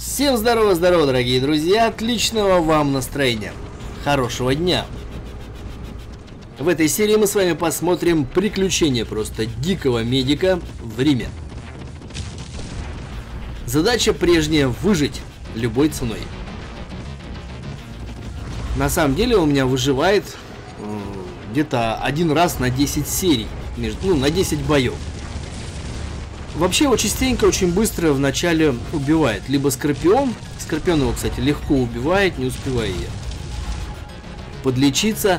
Всем здорово, дорогие друзья, отличного вам настроения, хорошего дня. В этой серии мы с вами посмотрим приключения просто дикого медика в Риме. Задача прежняя — выжить любой ценой. На самом деле у меня выживает где-то один раз на 10 серий, на 10 боев. Вообще его частенько, очень быстро вначале убивает. Либо Скорпион. Скорпион его, кстати, легко убивает, не успевая я подлечиться.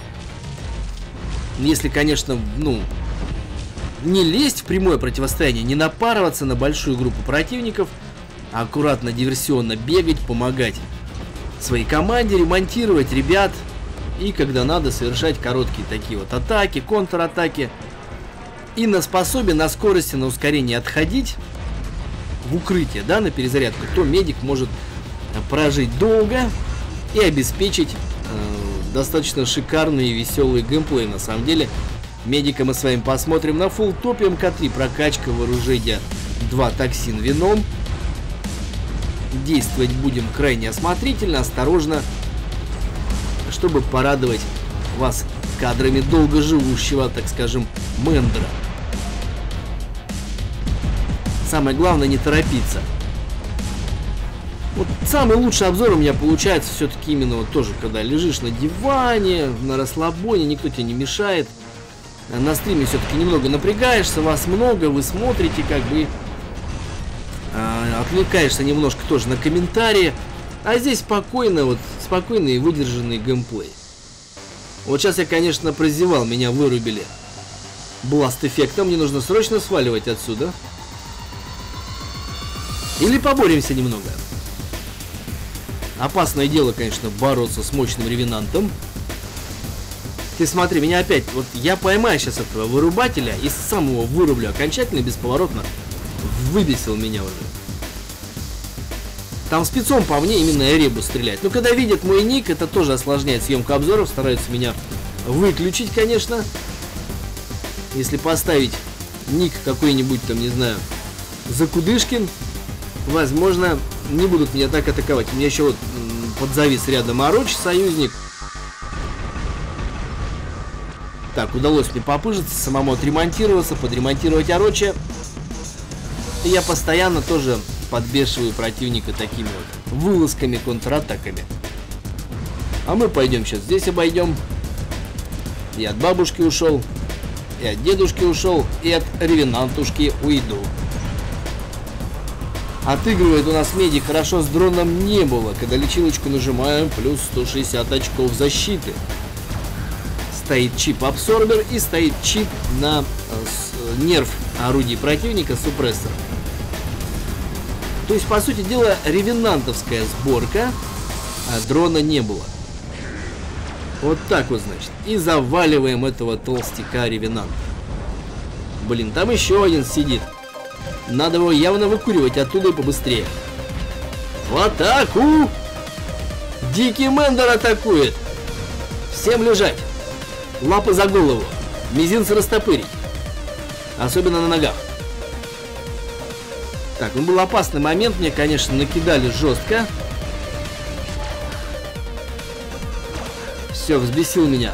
Если, конечно, не лезть в прямое противостояние, не напарываться на большую группу противников, а аккуратно, диверсионно бегать, помогать своей команде, ремонтировать ребят. И когда надо, совершать короткие такие вот атаки, контратаки. И способен на скорости, на ускорение отходить в укрытие, да, на перезарядку, то медик может прожить долго и обеспечить достаточно шикарный и веселый геймплей. На самом деле, медика мы с вами посмотрим на фулл топе МК3, прокачка вооружения 2 токсин вином. Действовать будем крайне осмотрительно, осторожно, чтобы порадовать вас кадрами долгоживущего, так скажем, Мендера. Самое главное — не торопиться. Вот самый лучший обзор у меня получается все-таки именно вот тоже, когда лежишь на диване, на расслабоне, никто тебе не мешает. На стриме все-таки немного напрягаешься, вас много, вы смотрите, как бы отвлекаешься немножко тоже на комментарии. А здесь спокойно, спокойный и выдержанный геймплей. Вот сейчас я, конечно, прозевал, меня вырубили бласт-эффектом, мне нужно срочно сваливать отсюда. Или поборемся немного. Опасное дело, конечно, бороться с мощным ревенантом. Ты смотри, меня опять, вот я поймаю сейчас этого вырубателя и сам его вырублю окончательно, бесповоротно. Выбесил меня уже. Там спецом по мне именно Эребус стреляет. Но когда видят мой ник, это тоже осложняет съемку обзоров. Стараются меня выключить, конечно. Если поставить ник какой-нибудь там, не знаю, Закудышкин, возможно, не будут меня так атаковать. У меня еще вот подзавис рядом Ороч, союзник. Так, удалось мне попыжиться, самому отремонтироваться, подремонтировать Ороча. И я постоянно тоже подбешиваю противника такими вот вылазками, контратаками. А мы пойдем сейчас здесь обойдем. И от бабушки ушел, и от дедушки ушел, и от ревенантушки уйду. Отыгрывает у нас медик хорошо, с дроном не было. Когда лечилочку нажимаем, плюс 160 очков защиты. Стоит чип-абсорбер и стоит чип на нерв орудий противника, супрессор. То есть, по сути дела, ревенантовская сборка, а дрона не было. Вот так вот, значит. И заваливаем этого толстяка ревенанта. Блин, там еще один сидит. Надо его явно выкуривать оттуда и побыстрее. В атаку! Дикий Мендер атакует. Всем лежать. Лапы за голову. Мизинцы растопырить. Особенно на ногах. Так, был опасный момент. Мне, конечно, накидали жестко. Все, взбесил меня.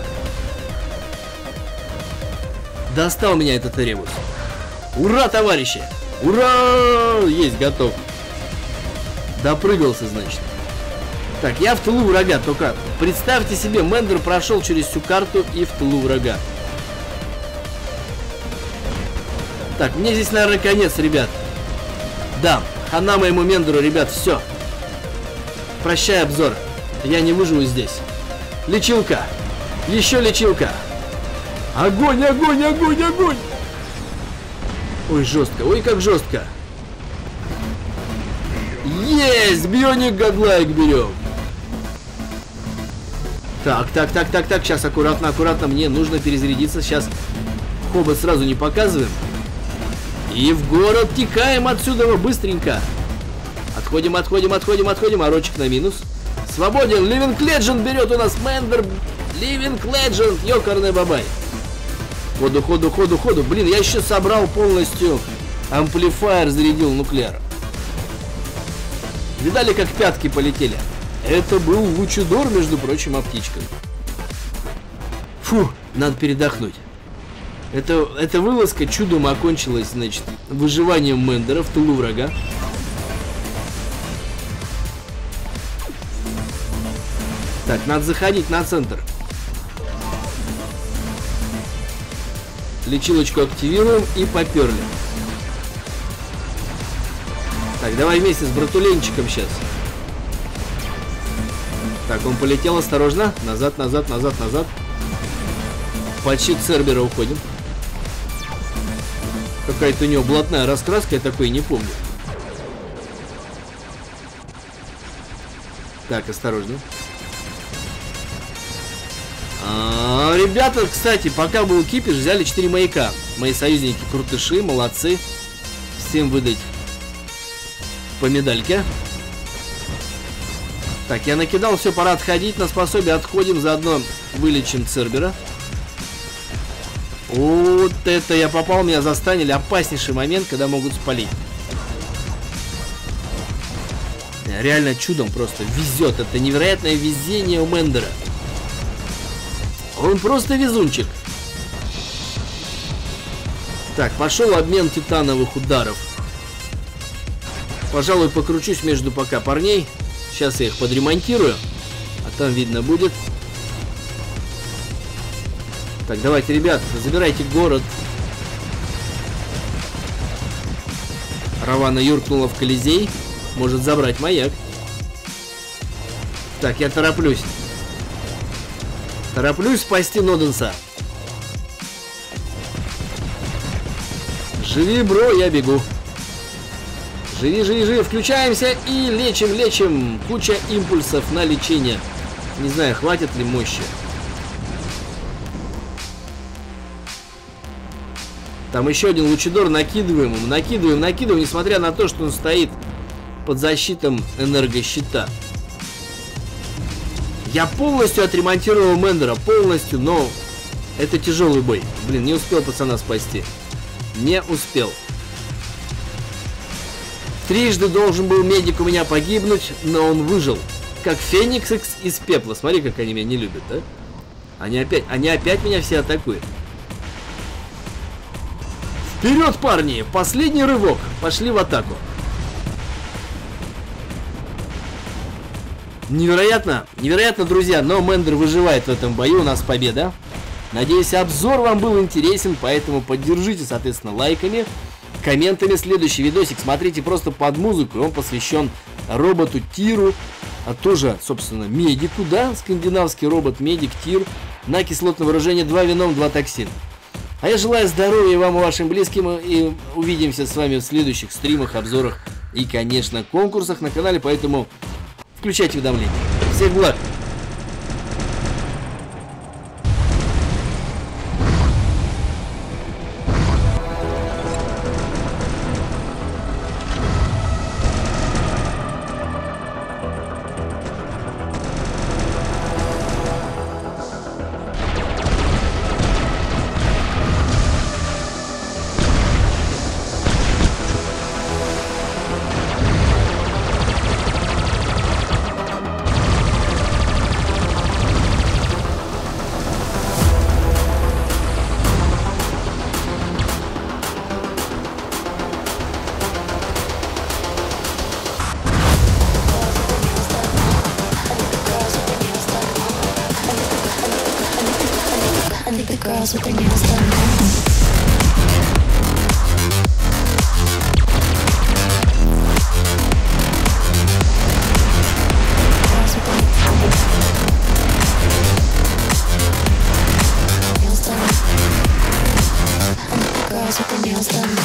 Достал меня этот Эребус. Ура, товарищи! Ура! Есть, готов. Допрыгался, значит. Так, я в тылу врага. Только представьте себе, Мендер прошел через всю карту и в тылу врага. Так, мне здесь, наверное, конец, ребят. Да, хана моему Мендеру, ребят, все. Прощай, обзор. Я не выживу здесь. Лечилка. Еще лечилка. Огонь, огонь, огонь, огонь. Ой, жестко. Ой, как жестко. Есть! Бионик Годлайк берем. Так. Сейчас аккуратно, аккуратно. Мне нужно перезарядиться. Сейчас хобот сразу не показываем. И в город текаем отсюда быстренько. Отходим. Орочек на минус. Свободен. Living Legend берет у нас Мендер. Living Legend. Ёкарный бабай. Ходу. Блин, я еще собрал полностью амплифайер, зарядил нуклеар. Видали, как пятки полетели? Это был Лучидор, между прочим, птичкой. Фу, надо передохнуть. Эта вылазка чудом окончилась, значит, выживанием Мендера в тылу врага. Так, надо заходить на центр. Лечилочку активируем и поперли. Так, давай вместе с братуленчиком сейчас. Так, он полетел, осторожно. Назад, назад, назад, назад. Под щит Цербера уходим. Какая-то у него блатная раскраска, я такой не помню. Так, осторожно. Ребята, кстати, пока был кипиш, взяли 4 маяка. Мои союзники крутыши, молодцы. Всем выдать по медальке. Так, я накидал, все, пора отходить. На способие отходим, заодно вылечим Цербера. Вот это я попал, меня застанили. Опаснейший момент, когда могут спалить. Реально чудом просто везет. Это невероятное везение у Мендера. Он просто везунчик. Так, пошел обмен титановых ударов. Пожалуй, покручусь между пока парней. Сейчас я их подремонтирую. А там видно будет. Так, давайте, ребят, забирайте город. Равана юркнула в Колизей. Может забрать маяк. Так, я тороплюсь. Тороплюсь спасти Ноденса. Живи, бро, я бегу. Живи, живи, живи. Включаемся и лечим, лечим. Куча импульсов на лечение. Не знаю, хватит ли мощи. Там еще один Лучидор, накидываем ему, накидываем, накидываем, несмотря на то, что он стоит под защитом энергощита. Я полностью отремонтировал Мендера, полностью, но это тяжелый бой. Блин, не успел пацана спасти. Не успел. Трижды должен был медик у меня погибнуть, но он выжил. Как Феникс из пепла. Смотри, как они меня не любят, да? Они опять меня все атакуют. Вперед, парни! Последний рывок. Пошли в атаку. Невероятно, невероятно, друзья, но Мендер выживает в этом бою, у нас победа. Надеюсь, обзор вам был интересен, поэтому поддержите, соответственно, лайками, комментами. Следующий видосик смотрите просто под музыку, он посвящен роботу Тиру, а тоже, собственно, медику, да, скандинавский робот-медик Тир на кислотное выражение 2 вином, 2 токсин. А я желаю здоровья вам и вашим близким, и увидимся с вами в следующих стримах, обзорах и, конечно, конкурсах на канале, поэтому включайте уведомления. Всех благ! Girls with their nails done. Girls with their nails done.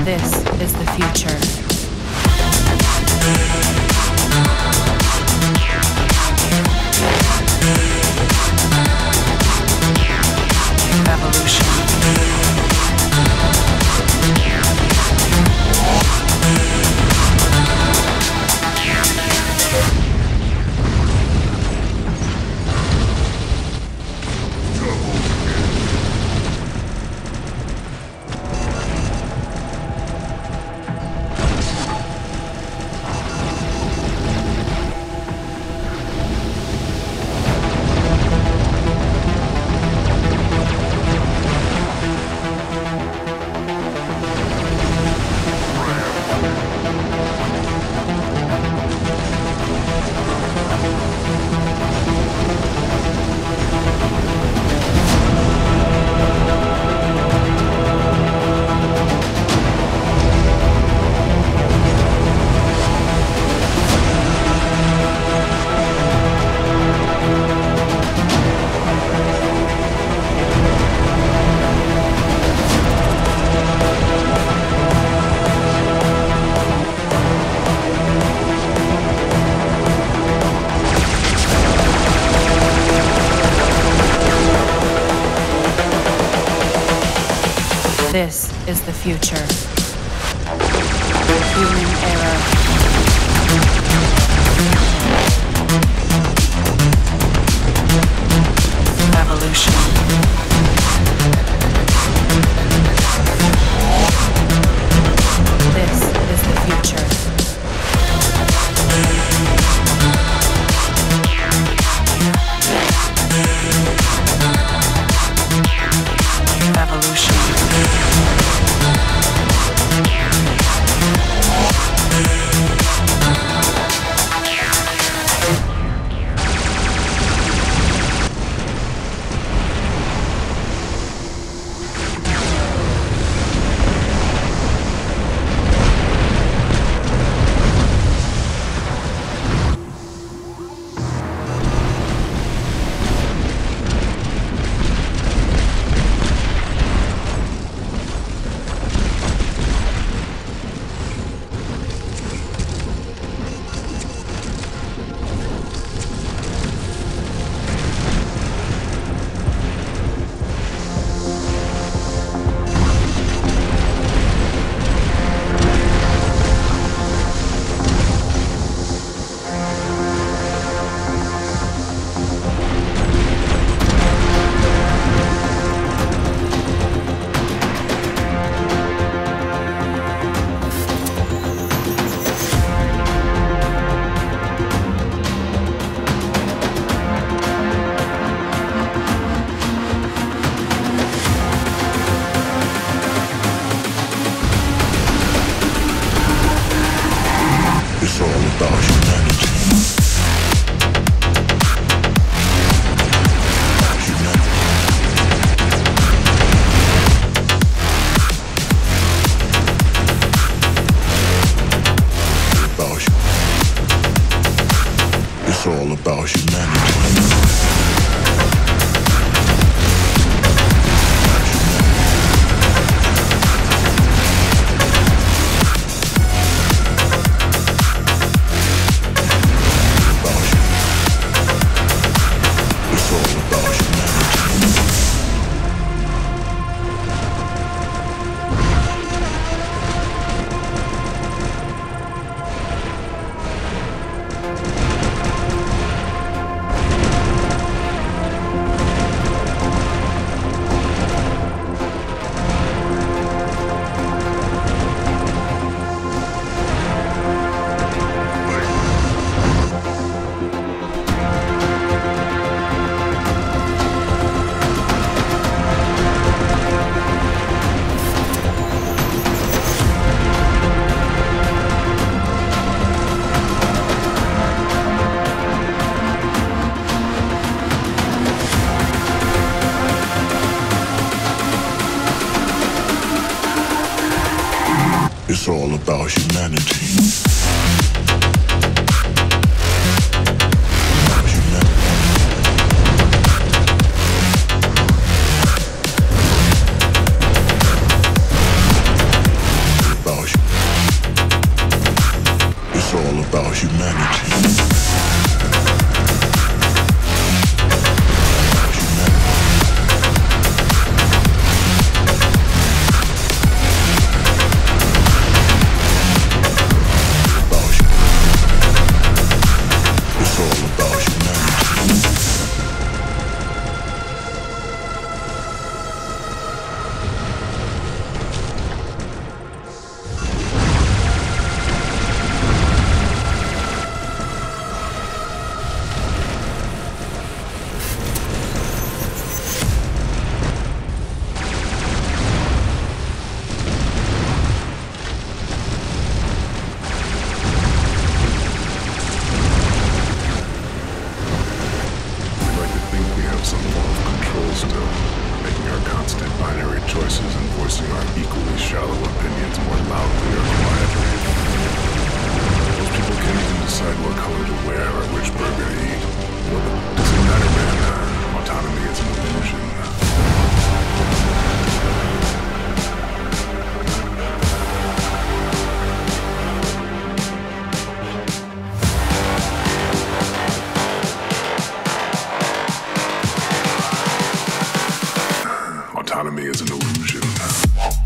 This is the future. Evolution. This is the future. Human error. Evolution. This is the future. Evolution. It's all about humanity. It's all about humanity. about humanity. It's all about humanity. We like to think we have some form of control still, making our constant binary choices and voicing our equally shallow opinions more loudly or quietly. Most people can't even decide what color to wear or which burger to eat. Well, does it matter, man? Autonomy is an illusion. Autonomy is an illusion.